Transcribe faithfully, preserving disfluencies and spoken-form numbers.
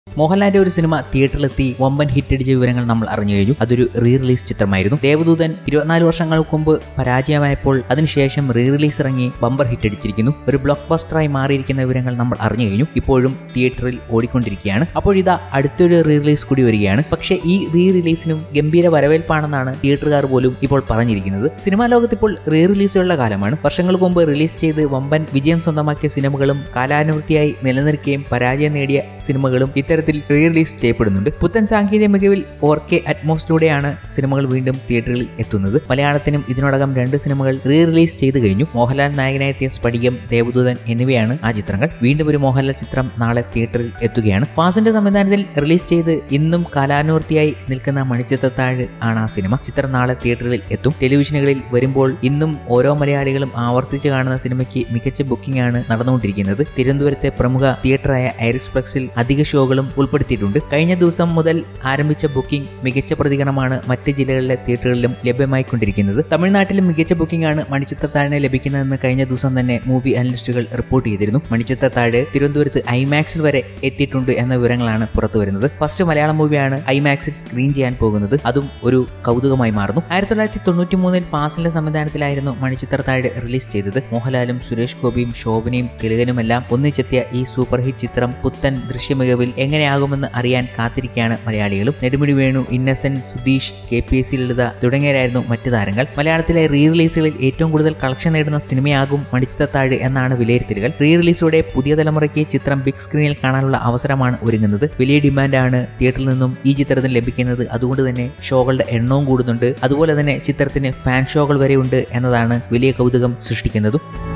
മോഹൻലാലിന്റെ ഒരു സിനിമ തിയേറ്ററിലെത്തി വമ്പൻ ഹിറ്റടിച്ച വിവരങ്ങൾ നമ്മൾ അറിഞ്ഞു കഴിഞ്ഞു. അതൊരു റീ റിലീസ് ചിത്രമായിരുന്നു. ദേവദൂതൻ ഇരുപത്തിനാല് വർഷങ്ങൾക്ക് മുമ്പ് പരാജയമായപ്പോൾ അതിനുശേഷം റീ റിലീസ് ഇറങ്ങി ബമ്പർ ഹിറ്റടിച്ചിരിക്കുന്നു. ഒരു ബ്ലോക്ക് ബസ്റ്ററായി മാറിയിരിക്കുന്ന വിവരങ്ങൾ നമ്മൾ അറിഞ്ഞു കഴിഞ്ഞു. ഇപ്പോഴും തിയേറ്ററിൽ ഓടിക്കൊണ്ടിരിക്കുകയാണ്. അപ്പോൾ ഇതാ അടുത്തൊരു റീ റിലീസ് കൂടി വരികയാണ്. പക്ഷേ ഈ റീ റിലീസിനും ഗംഭീര വരവേൽപ്പാണെന്നാണ് തിയേറ്ററുകാർ പോലും ഇപ്പോൾ പറഞ്ഞിരിക്കുന്നത്. സിനിമാ ലോകത്ത് ഇപ്പോൾ റീ റിലീസുകളുടെ കാലമാണ്. വർഷങ്ങൾക്ക് മുമ്പ് റിലീസ് ചെയ്ത് വമ്പൻ വിജയം സ്വന്തമാക്കിയ സിനിമകളും കാലാനുവൃത്തിയായി നിലനിൽക്കുകയും പരാജയം നേടിയ സിനിമകളും ഇത്തരത്തിൽ റീ റിലീസ് ചെയ്യപ്പെടുന്നുണ്ട്. പുത്തൻ സാങ്കേതിക മികവിൽ ഫോർ കെ അറ്റ്മോസിലൂടെയാണ് സിനിമകൾ വീണ്ടും തിയേറ്ററിൽ എത്തുന്നത്. മലയാളത്തിനും ഇതിനോടകം രണ്ട് സിനിമകൾ റീ റിലീസ് ചെയ്തു കഴിഞ്ഞു. മോഹൻലാൽ നായകനായെത്തിയ സ്ഫടികം, ദേവദൂതൻ എന്നിവയാണ് ആ ചിത്രങ്ങൾ. വീണ്ടും ഒരു മോഹൻലാൽ ചിത്രം നാളെ തിയേറ്ററിൽ എത്തുകയാണ്. ഫാസിന്റെ സംവിധാനത്തിൽ റിലീസ് ചെയ്ത് ഇന്നും കാലാനുവൃത്തിയായി നിൽക്കുന്ന മണിച്ചിത്രത്താഴ് ആണ് ആ സിനിമ. ചിത്രം നാളെ തിയേറ്ററിൽ എത്തും. ടെലിവിഷനുകളിൽ വരുമ്പോൾ ഇന്നും ഓരോ മലയാളികളും ആവർത്തിച്ച് കാണുന്ന സിനിമയ്ക്ക് മികച്ച ബുക്കിംഗ് ആണ് നടന്നുകൊണ്ടിരിക്കുന്നത്. തിരുവനന്തപുരത്തെ പ്രമുഖ തിയേറ്ററായ ഐറിസ് ഫ്ലക്സിൽ അധിക ഷോകളും ഉൾപ്പെടുത്തിയിട്ടുണ്ട്. കഴിഞ്ഞ ദിവസം മുതൽ ആരംഭിച്ച ബുക്കിംഗ് മികച്ച പ്രതികരണമാണ് മറ്റ് ജില്ലകളിലെ തിയേറ്ററുകളിലും ലഭ്യമായിക്കൊണ്ടിരിക്കുന്നത്. തമിഴ്നാട്ടിലും മികച്ച ബുക്കിംഗ് ആണ് മണിച്ചിത്രത്താഴിന് ലഭിക്കുന്നതെന്ന് കഴിഞ്ഞ ദിവസം തന്നെ മൂവി അനലിസ്റ്റുകൾ റിപ്പോർട്ട് ചെയ്തിരുന്നു. മണിച്ചിത്രത്താഴ് തിരുവനന്തപുരത്ത് ഐമാക്സിൽ വരെ എത്തിയിട്ടുണ്ട് എന്ന വിവരങ്ങളാണ് പുറത്തു വരുന്നത്. ഫസ്റ്റ് മലയാളം മൂവിയാണ് ഐമാക്സിൽ സ്ക്രീൻ ചെയ്യാൻ പോകുന്നത്. അതും ഒരു കൗതുകമായി മാറുന്നു. ആയിരത്തി തൊള്ളായിരത്തി തൊണ്ണൂറ്റി മൂന്നിൽ ഫാസിലിന്റെ സംവിധാനത്തിലായിരുന്നു മണിച്ചിത്രത്താഴ് റിലീസ് ചെയ്തത്. മോഹൻലാലും സുരേഷ് ഗോപിയും ശോഭനയും തിലകനുമെല്ലാം ഒന്നിച്ചെത്തിയ ഈ സൂപ്പർ ഹിറ്റ് ചിത്രം പുത്തൻ ദൃശ്യമികവിൽ എങ്ങനെയാകുമെന്ന് അറിയാൻ കാത്തിരിക്കുകയാണ് മലയാളികളും. Nedumudi Venu, Innocent, Sudheesh, K P S C Lalitha തുടങ്ങിയവരായിരുന്നു മറ്റ് താരങ്ങൾ. മലയാളത്തിലെ റീ റിലീസുകളിൽ ഏറ്റവും കൂടുതൽ കളക്ഷൻ നേടുന്ന സിനിമയാകും മണിച്ചിത്രത്താഴ് എന്നാണ് വിലയിരുത്തലുകൾ. റീ റിലീസോടെ പുതിയ തലമുറയ്ക്ക് ചിത്രം ബിഗ് സ്ക്രീനിൽ കാണാനുള്ള അവസരമാണ് ഒരുങ്ങുന്നത്. വലിയ ഡിമാൻഡാണ് തിയേറ്ററിൽ നിന്നും ഈ ചിത്രത്തിന് ലഭിക്കുന്നത്. അതുകൊണ്ട് തന്നെ ഷോകളുടെ എണ്ണവും കൂടുന്നുണ്ട്. അതുപോലെ തന്നെ ചിത്രത്തിന് ഫാൻ ഷോകൾ വരെയുണ്ട് എന്നതാണ് വലിയ കൗതുകം സൃഷ്ടിക്കുന്നതും.